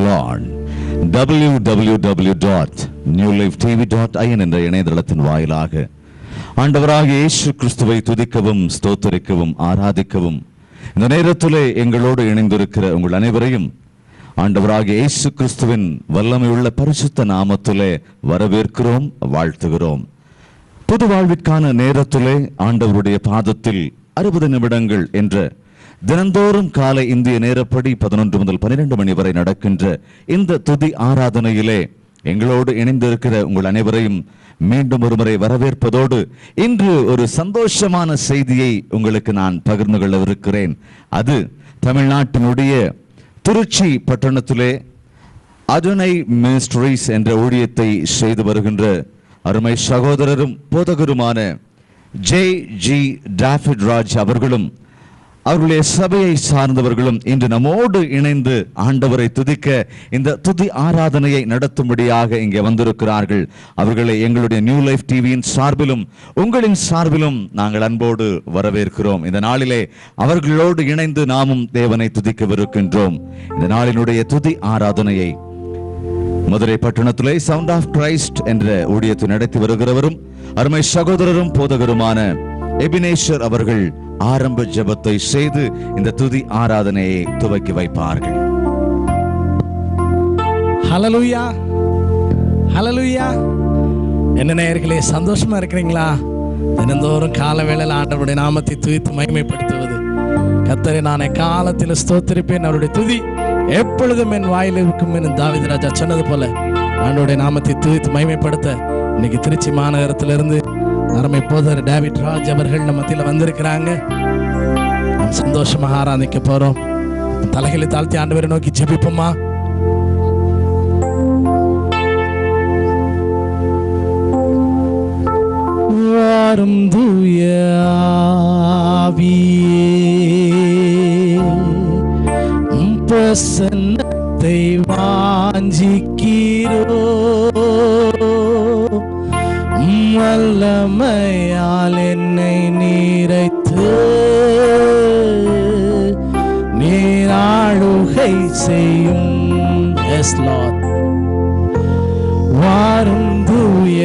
Lord. www.newlifetv.in என்ற இணையதளத்தின் வாயிலாக ஆண்டவராகிய இயேசு கிறிஸ்துவை துதிக்கவும் ஸ்தோத்திரிக்கவும் ஆராதிக்கவும் இந்த நேரத்திலே எங்களோடு இணைந்திருக்கிற உங்கள் அனைவரையும் ஆண்டவராகிய இயேசு கிறிஸ்துவின் வல்லமையுள்ள பரிசுத்த நாமத்திலே வரவேற்கிறோம், வாழ்த்துகிறோம். புது வாழ்விற்கான நேரத்திலே ஆண்டவருடைய பாதத்தில் 60 நிமிடங்கள் என்ற தினந்தோறும் காலை இந்திய நேரப்படி 11 முதல் 12 மணி வரை நடக்கின்ற இந்த துதி ஆராதனையிலே எங்களோடு இணைந்திருக்கிற உங்கள் அனைவரையும் மீண்டும் ஒருமுறை வரவேற்பதோடு இன்று ஒரு சந்தோஷமான செய்தியை உங்களுக்கு நான் பகிர்ந்து கொள்ளவிருக்கிறேன். அது தமிழ்நாட்டினுடைய திருச்சி பட்டணத்திலே அடோனை மினிஸ்ட்ரிஸ் என்ற ஊழியத்தை செய்து வருகின்ற அருமை சகோதரரும் போதகருமான ஜே.ஜி. டேவிட் ராஜ் அவர்களும் அவர்களுடைய சபையை சார்ந்தவர்களும் இன்று நம்மோடு இணைந்து ஆண்டவரை துதிக்க இந்த துதி ஆராதனையை நடத்தும்படியாக இங்கே வந்திருக்கிறார்கள். அவர்களை எங்களுடைய நியூ லைஃப் டிவியின் சார்பிலும் உங்களின் சார்பிலும் நாங்கள் அன்போடு வரவேற்கிறோம். இந்த நாளிலே அவர்களோடு இணைந்து நாமும் தேவனை துதிக்கவிருக்கின்றோம். இந்த நாளினுடைய துதி ஆராதனையை மதுரை பட்டணத்திலே சவுண்ட் ஆஃப் கிரைஸ்ட் என்ற ஊழியத்தை நடத்தி வருகிறவரும் அருமை சகோதரரும் போதகருமான எபினேஷர் அவர்கள் ஆரம்ப ஜெபத்தை செய்து இந்த துதி ஆராதனையை துவக்கி வைப்பார்கள். ஹல்லேலூயா, ஹல்லேலூயா. என்ன நேயர்களே, சந்தோஷமா இருக்கிறீங்களா? தினந்தோறும் கால வேளையில் ஆண்டவருடைய நாமத்தை துதித்து மகிமைப்படுத்துவது. கர்த்தரை நான் காலத்தில் ஸ்தோத்திரிப்பேன், அவருடைய துதி எப்பொழுதும் என் வாயில் இருக்கும் என்று தாவீது ராஜா சொன்னது போல ஆண்டவருடைய நாமத்தை துதித்து மகிமைப்படுத்த இன்னைக்கு திருச்சி மாநகரத்திலிருந்து அருமை போதர் டேவிட் ராஜ் அவர்கள் நம்ம மத்தியில் வந்திருக்கிறாங்க. நாம் சந்தோஷமாக ஆராதிக்க போறோம். தலைகளை தாழ்த்தி ஆண்டவரை நோக்கி ஜெபிப்போமா? வாரும் தூய ஆவியே, பிரசன்னத்தை வாஞ்சிக்கிறோ, வல்லமையால் என்னை நீரைத்து நீராளுகை செய்யும். Yes Lord. வாரும் தூய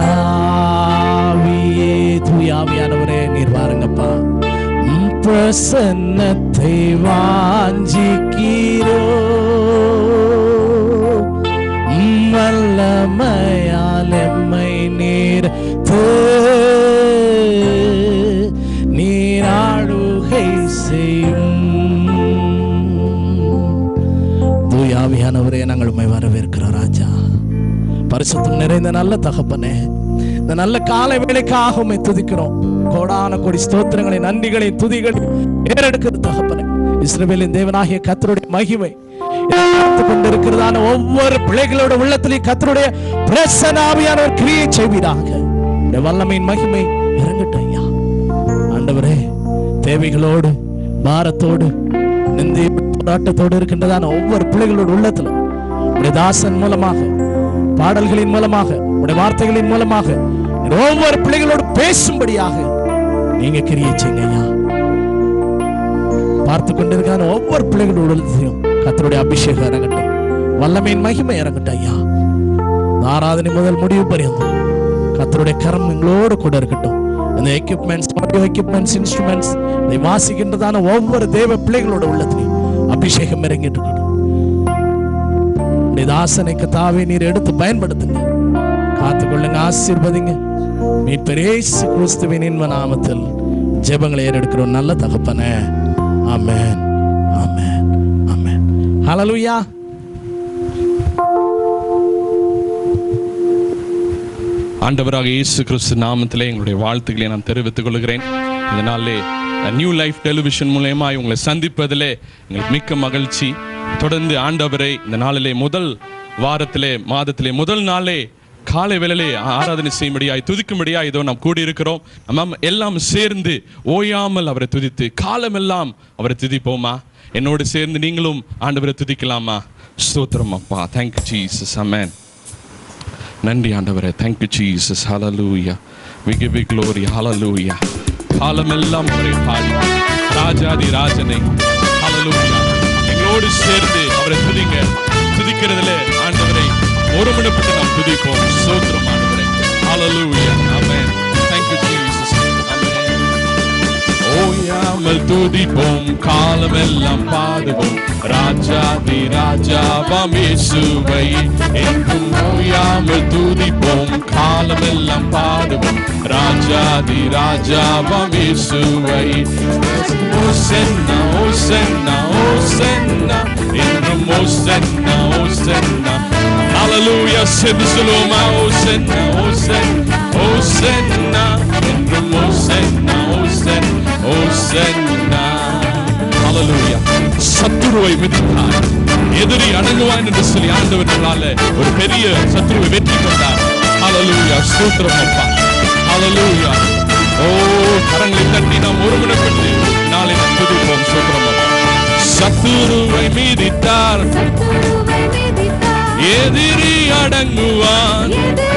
ஆவியே, தூய ஆவியானவரே நீர் வாருங்கப்பா. பிரசன்னத்தை வாஞ்சிக்கிறோ, வல்லமையால் எம்மை நீர் நீராளுகை செய்யும். தூய ஆவியானவரே நாங்கள் உம்மை வரவேற்கிறோம் ராஜா. பரிசுத்தம் நிறைந்த நல்ல தகப்பனே, இந்த நல்ல காலை வேளைக்காக உம்மை துதிக்கிறோம். கோடான கோடி ஸ்தோத்திரங்களை, நன்றிகளை, துதிகளை ஏறெடுக்கிற தகப்பனே, இஸ்ரவேலின் தேவனாகிய கர்த்தருடைய மகிமை கொண்டிருக்கிறதான ஒவ்வொரு பிள்ளைகளோட உள்ளத்திலே கர்த்தருடைய பிரசன்ன ஆவியானவர் கிரியை செய்வீராக. இந்த வல்லமையின் மகிமை இறங்கட்டும் ஐயா. ஆண்டவரே, தேவைகளோடு பாரத்தோடு நிந்தை போராட்டத்தோடு இருக்கின்றதான ஒவ்வொரு பிள்ளைகளோட உள்ளத்துல உடைய தாசன் மூலமாக, பாடல்களின் மூலமாக, உடைய வார்த்தைகளின் மூலமாக ஒவ்வொரு பிள்ளைகளோடு பேசும்படியாக நீங்க கிரியை செய்யுங்க ஐயா. பார்த்து கொண்டிருக்கான ஒவ்வொரு பிள்ளைகளோட உள்ளத்திலையும் கர்த்தருடைய அபிஷேகம் இறங்கட்டும், வல்லமையின் மகிமை இறங்கட்டும் ஐயா. ஆராதனை முதல் முடிவு பரியந்தம் கர்த்தருடைய கரம் எங்களோடு கூட இருக்கட்டும். இந்த எக்யூப்மெண்ட்ஸ், ஆடியோ எக்யூப்மெண்ட்ஸ், இன்ஸ்ட்ருமெண்ட்ஸ் இதை வாசிக்கின்றதான ஒவ்வொரு தேவ பிள்ளைகளோட உள்ளத்திலையும் அபிஷேகம் இறங்கிட்டு இருக்கட்டும். தாசனைக்கு தாவே நீர் எடுத்து பயன்படுத்துங்க, காத்துக்கொள்ளுங்க, ஆசீர்வதிங்க. மீட்பர் இயேசு கிறிஸ்துவின் இன்ப நாமத்தில் ஜெபங்களை ஏறெடுக்கிறோம் நல்ல தகப்பனே. ஆமென், ஆமென், ஆமென். ஹல்லேலூயா. ஆண்டவராக இயேசு கிறிஸ்து நாமத்திலே எங்களுடைய வாழ்த்துக்களை நான் தெரிவித்துக் கொள்கிறேன். இந்த நாளிலே நியூ லைஃப் டெலிவிஷன் மூலமா உங்களை சந்திப்பதிலே எங்களுக்கு மிக்க மகிழ்ச்சி. தொடர்ந்து ஆண்டவரை இந்த நாளிலே முதல் வாரத்திலே மாதத்திலே முதல் நாளே காலை வேளையிலே ஆராதனை செய்யும்படியாய் துதிக்கும்படியாய் இதோ நாம் கூடியிருக்கிறோம். நம்ம எல்லாம் சேர்ந்து ஓயாமல் அவரை துதித்து காலமெல்லாம் அவரை துதிப்போமா? என்னோடு சேர்ந்து நீங்களும் ஆண்டவரை துதிக்கலாமா? ஸ்தோத்திரம் அப்பா. Thank you Jesus. ஆமென். நன்றி ஆண்டவரே. Thank you Jesus. Hallelujah. we give you glory. Hallelujah. காலமெல்லாம் அவரை பாடி ராஜாதி ராஜனை. ஹல்லேலூயா. என்னோடு சேர்ந்து அவரை துதிங்க. துதிக்கிறதுல ஆண்டவரை ஒருமனப்பட்டு நாம் துதிப்போம். ஸ்தோத்திரம் ஆண்டவரே. ஹல்லேலூயா. ஆமென். Thank you Jesus. ஆமென். ஓயாமல் துதிப்போம், காலமெல்லாம் பாடுவோம், ராஜாதி ராஜாவாம் இயேசுவை என்றும் ஓயாமல் துதிப்போம், காலமெல்லாம் பாடுவோம், ராஜாதி ராஜாவாம் இயேசுவை. ஓசன்னா ஓசன்னா ஓசன்னா என்றும் ஓசன்னா ஓசன்னா. ஹல்லேலூயா. சென்று சொல்லுவோமா? ஓசன்னா ஓசன்னா ஓசன்னா என்றும் ஓசன்னா ஓசன்னா ஓசன்னா. ஹல்லேலூயா. சத்துருவை மிதித்தார், எதிரி அடங்குவான் என்று சொல்லி ஆண்டவர்களால ஒரு பெரிய சத்துருவை வெற்றி கொண்டார். ஹல்லேலூயா. ஸ்தோத்திரம் அப்பா. ஹல்லேலூயா. ஓ, கரங்களை தட்டி நாம் ஒருமனப்பட்டு நாளை நாம் துதிப்போம். ஸ்தோத்திரம் அப்பா. சத்துருவை மிதித்தார், எதிரி அடங்குவான்,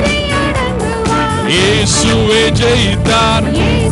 இயேசுவே ஜெயித்தார்,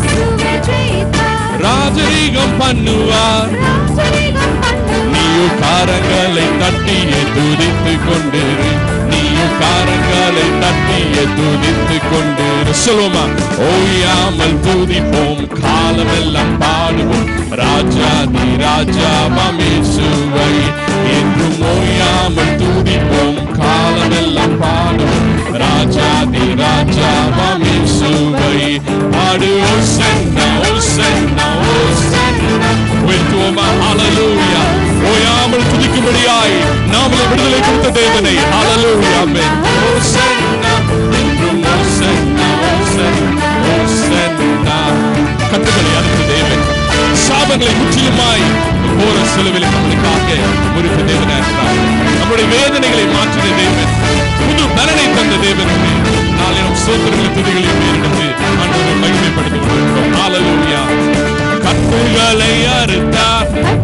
ராஜரீகம் பண்ணுவார். நீயும் காரங்களை தட்டிய துதித்து கொண்டிரு, நீயும் காரங்களை தட்டிய துதித்து கொண்டிரு. சொல்லுமா? ஓயாமல் துதிப்போம், காலமெல்லாம் பாடுவோம், ராஜாதி ராஜாவாம் இயேசுவை என்றும் ஓயாமல் துதிப்போம், காலமெல்லாம் பாடுவோம், ராஜாதி ராஜாவாம் இயேசுவை. பாடு ஓசன்னா ஓசன்னா ஓசன்னா. உயர்த்துவோமா? ஹல்லேலூயா. ஓயாமல் துதிக்கும்படியாய் நாமளே விடுதலை கொடுத்த தேவனை. ஹல்லேலூயா. ஆமென். ஓசன்னா என்றும் ஓசன்னா ஓசன்னா ஓசன்னா. கட்டுகளை அறுத்த தேவன், சாபங்களை முற்றிலுமாய் போற சிலுவையில் நம்மளுக்காக முறித்த தேவனாக இருக்கிறார். நம்முடைய வேதனைகளை மாற்றின தேவன், புது பலனை தந்த தேவனுக்கு நாளை நம் சோதனைகளை துதிகளையும் நேரிடுத்து ஆண்டவரை மகிமைப்படுத்திக் கொண்டிருக்கிறோம். ஹல்லேலூயா. கட்டுகளை அறுத்தார்,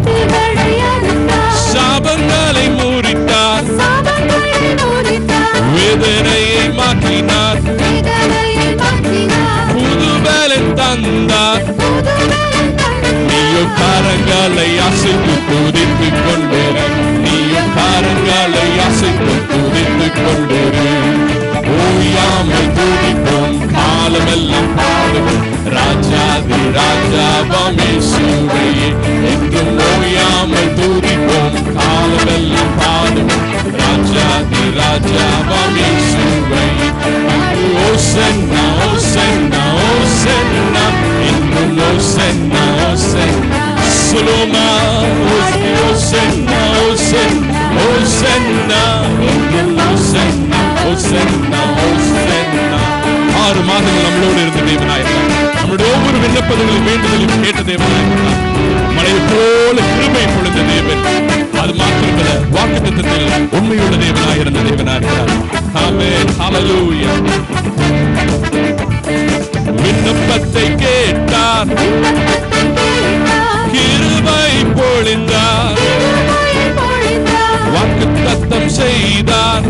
சாபங்களை முறித்தார், வேதனையை மாற்றினார், புது பலன் தந்தார். நீயும் காரங்களை அசைத்து துதித்து கொண்டிரு, நீயும் காரங்களை அசைத்து துதித்து கொண்டிரு. ஓயாமல் துதிப்போம், காலமெல்லாம் பாடுவோம், ராஜாதி ராஜாவாம் இயேசுவை என்றும் ஓயாமல் துதிப்போம், காலமெல்லாம் பாடுவோம், ராஜாதி ராஜாவாம் இயேசுவை. ஓசன்னா ஓசன்னா ஓசன்னா என்றும் ஓசன்னா ஓசன்னா. சொல்லுமா? ஓசன்னா ஓசன்னா ஓசன்னா என்றும் ஓசன்னா ஓசன்னா ஓசன்னா. 6 மாதங்கள் நம்மளோடு இருந்த தேவனாயிருந்தார். நம்முடைய ஒவ்வொரு விண்ணப்பங்களையும் வேண்டுதலையும் கேட்ட தேவனாயிருந்தார். மழை போல கிருபை பொழிந்த தேவன். அது மாத்திரமல்ல, வாக்குத்தத்தத்தில் உண்மையுள்ள தேவனாயிருந்த தேவனாயிருந்தார். ஆமென். ஹல்லேலூயா. விண்ணப்பத்தை கேட்டார், கிருபை பொழிந்தார், வாக்குத்தத்தம் செய்தார்,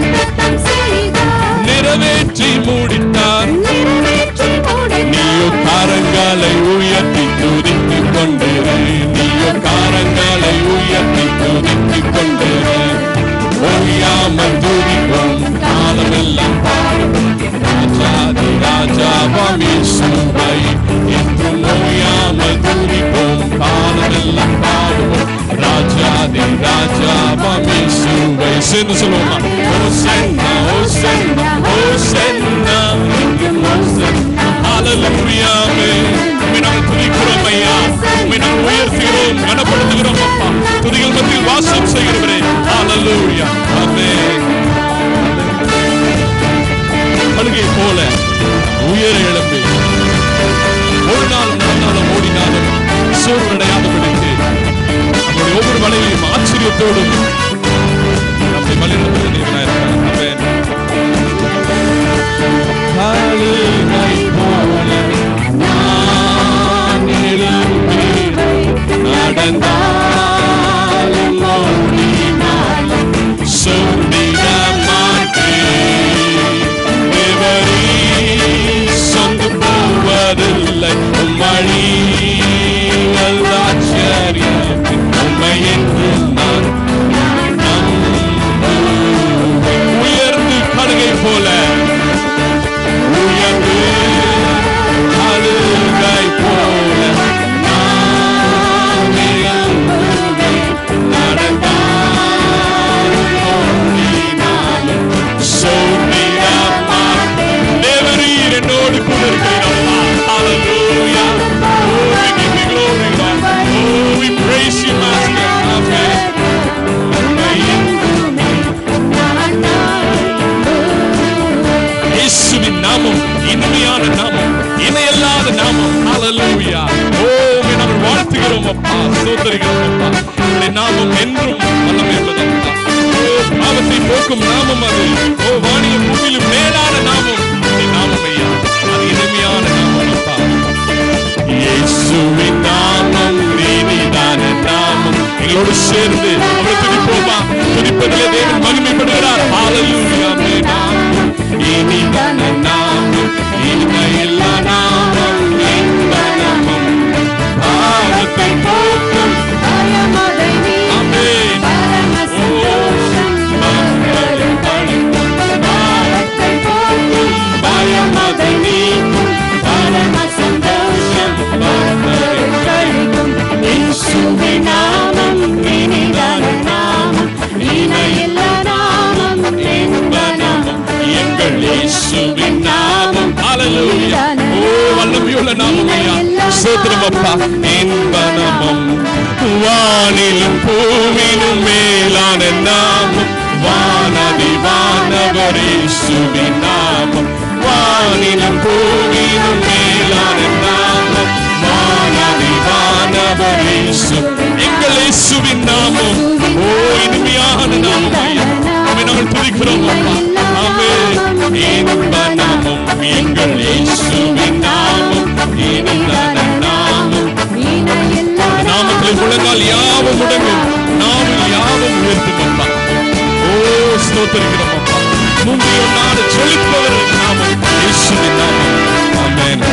நிறைவேற்றி முடித்தார். நீயோ காரங்களை உயர்த்தி துதித்து கொண்டிரு, நீயோ காரங்களை உயர்த்தி துதித்து கொண்டிரு. ஓயாமல் துதிப்போம், காலமெல்லாம் பாடுவோம், ராஜாதி ராஜாவாம் இயேசுவை என்றும் ஓயாமல் துதிப்போம், காலமெல்லாம் பாடுவோம், ராஜாதி ராஜாவாம் இயேசுவை. சேர்ந்து சொல்லுவோமா? ஓசன்னா ஓசன்னா ஓசன்னா என்றும் ஓசன்னா. ஹல்லேலூயா. உம்மை நாங்கள் துதிக்கிறோம் ஐயா, உம்மை நாங்கள் உயர்த்துகிறோம், கனப்படுத்துகிறோம் அப்பா. துதிகள் மத்தியில் வாசம் செய்கிறவரே. ஹல்லேலூயா. ஆமென். அழுகை போல உயர எழும்பி ஒரு நாளும் நடந்தாலும் ஓடினாலும் சோர்வடையாதபடிக்கு நம்முடைய ஒவ்வொரு வலையையும் ஆச்சரியத்தோடும் நம்மை வழிநடத்துகிற தேவனாயிருக்கிறார். அழுகை போல நான் எழும்பி நடந்தாலும் ஓடினாலும் சோர்ந்திட மாட்டேன். தேவரே சொந்து போவதில்லை, உம்மை ஆச்சரியம் உம்மை என்று நான் நாமம் என்றும் வல்லமை உள்ளதப்பா. ஓ, பாவத்தை போக்கும் நாமம் அது. ஓ, வானிலும் பூமியிலும் மேலான நாமம் நாமம் ஐயா. அது இனிமையான நாமம் அப்பா. இயேசுவின் நாமம் இனிதான நாமம். எங்களோடு சேர்ந்து அவரை துதிப்போமா? துதிப்பதிலே தேவன் மகிமைப்படுகிறார். ஹalleluya. நாமம் இனிதான நாமம், இனிமையில்லா நாமம், இன்ப நாமம், பாவத்தை போக்கும் பயமதை நீக்கும் ஆமென். பரம சந்தோஷம் மங்களம் படைக்கும் பாவத்தை போக்கும் பயமதை நீக்கும் பரம சந்தோஷம் மங்களம் படைக்கும் இயேசுவின் நாமம் இனிதான நாமம், இணையில்லா நாமம், இன்ப நாமம், எங்கள் இயேசுவின் நாமம். ஹalleluya. ஓ, வல்லமையுள்ள நாமம் ஐயா. ஸ்தோத்திரம் அப்பா. இன்ப நாமம், வானிலும் பூமியிலும் மேலான நாமம், வானதி வானவர் இயேசுவின் நாமம், வானிலும் பூமியிலும் மேலான நாமம், வானதி வானவர் இயேசு. எங்கள் இயேசுவின் நாமம். ஓ, இனிமையான நாமம் ஐயா. ஆமென். நாங்கள் துதிக்கிறோம் அப்பா. ஆமென். இன்ப நாமம், எங்கள் இயேசுவின் நாமம், இனிதான நாமம். இணையில்லா நாமத்தில் முழங்கால் யாவும் முடங்கும், நாவில் யாவும் உயர்த்தும் அப்பா. ஓ, ஸ்தோத்திரிக்கிறோம் அப்பா. முந்தியும் நாடு சொல்லிப்பவர் நாமம் இயேசுவின் நாமம். ஆமென்.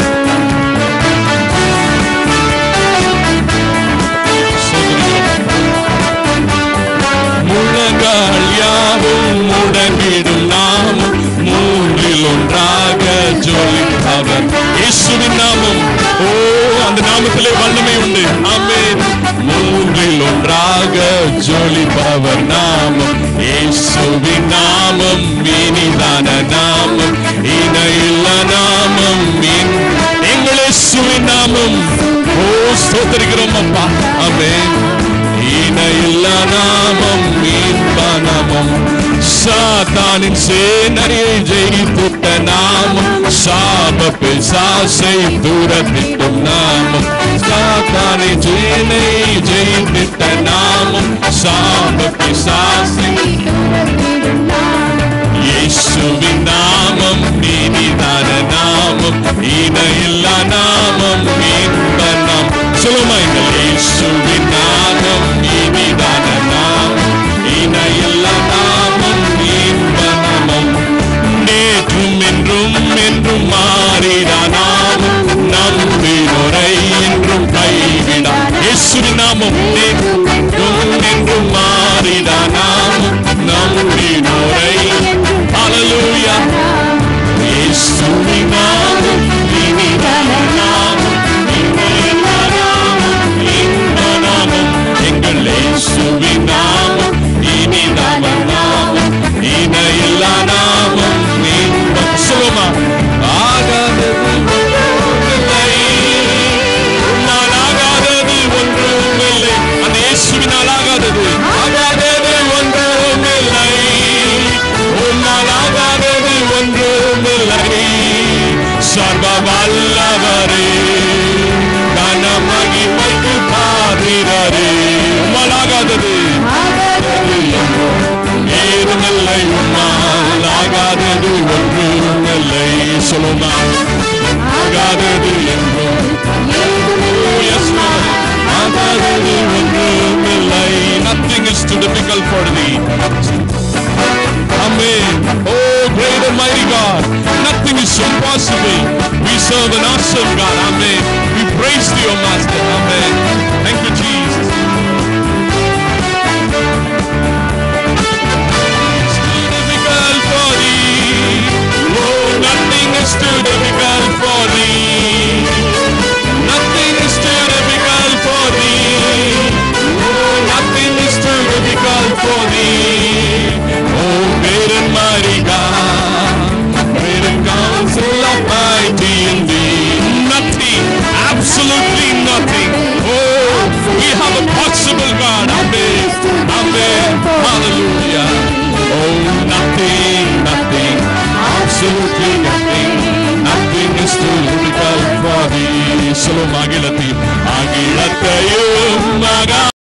முழங்கால் யாவும் முடங்கிடும் நாமம், மூன்றில் ஒன்றாக ஜொலிப்பவர் இயேசுவின் நாமம். ஓ, அந்த நாமத்திலே வல்லமை உண்டு. ஆமென். மூன்றில் ஒன்றாக ஜொலிப்பவர் நாமம் இயேசுவின் நாமம், இனிதான நாமம், இணையில்லா நாமம், எங்கள் இயேசுவின் நாமம். ஓ, ஸ்தோத்திரிக்கிறோம் அப்பா. ஆமென். இணையில்லா நாமம், இன்ப நாமம், சாத்தானின் சேனையை ஜெயித்திட்ட நாமம், சாப பிசாசை துரத்திடும் நாமம், சாத்தானின் சேனையை ஜெயித்திட்ட நாமம், சாப பிசாசை துரத்திடும் நாமம், இயேசுவின் நாமம், இனிதான நாமம், இணையில்லா நாமம், இன்ப நாமம். சொல்லுமா? எங்கள் இயேசுவின் நாமம், இனிதான நாமம், இணையில்லா நாமம், இன்ப நாமம், நேற்றும் என்றும் என்றும் மாறிடா நாமம், நம்பினோரை என்றும் கைவிடா இயேசுவின் நாமம், நேற்றும் என்றும் மாறிடா நாமம், நம்பினோரை. ஹalleluya. இயேசுவின் நாமம், இனிதான நாமம், இனிமையில்லா நாமம், இன்ப நாமம், எங்கள் இயேசுவின் நாமம், இனிதான நாமம், இணையில்லா நாமம், இன்பம். சொல்லுமா? ஆகாதது ஒன்றுமில்லை, உன்னால் ஆகாதது ஒன்றுமில்லை. அந்த இயேசுவினால் ஆகாதது ஒன்றுமில்லை, உன்னால் ஆகாதது ஒன்றுமில்லை. சர்வ வல்லவரே, கன மகிமைக்கு பாத்திரரே, உம்மால் ஆகாதது ஏதுமில்லை, உம்மால் ஆகாதது ஒன்றுமில்லை. சொல்லுமா? ஆகாதது என்றும் ஆகாதது ஒன்றுமில்லை. Nothing is too difficult for thee. Amen. Oh, great and mighty God, nothing is impossible. We serve an awesome God. Amen. We praise thee, O Master. Amen. Thank you, Jesus. It's too difficult for thee. Oh, nothing is too difficult for thee. Nothing is too difficult for thee. Oh, nothing is too difficult for thee. Oh, great and mighty God, great and counsel of mighty in thee. Nothing, absolutely nothing. Oh, we have a possible God. Amen. Amen. Hallelujah. Oh, nothing, nothing, absolutely nothing. Nothing is too difficult for thee. Solo magilati, agilatayum maga.